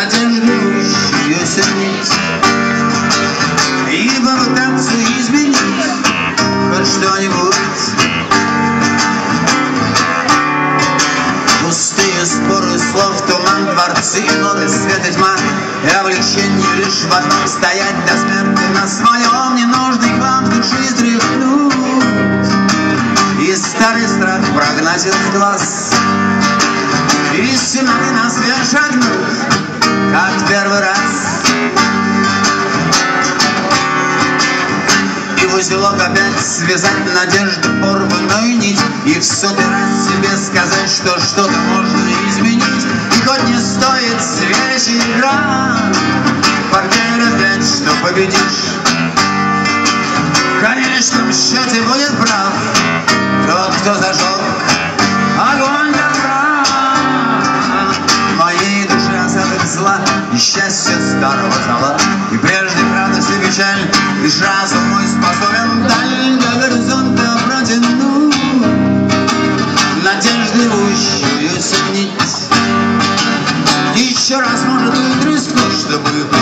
надеждущуюся нить и попытаться изменить хоть что-нибудь. Пустые споры слов, туман, дворцы, норы, свет и тьма, и облегчение лишь в одном — стоять до смерти на своем. Не нужно к вам души стряхнуть и старый страх прогнать из глаз, и стеной на свет шагнуть, как первый раз. И в узелок опять связать надежду порванную нить, и в сотый раз себе сказать, что что-то можно изменить. И хоть не стоит свеч игра, поверь опять, что победишь. В конечном счете будет прав тот, кто зажег огонь добра. Моей душе остаток зла и счастья старого зала, и прежде радость и печаль, лишь разум мой способен даль до горизонта протянуть надеждущуюся нить. Еще раз, может быть, рискну, чтобы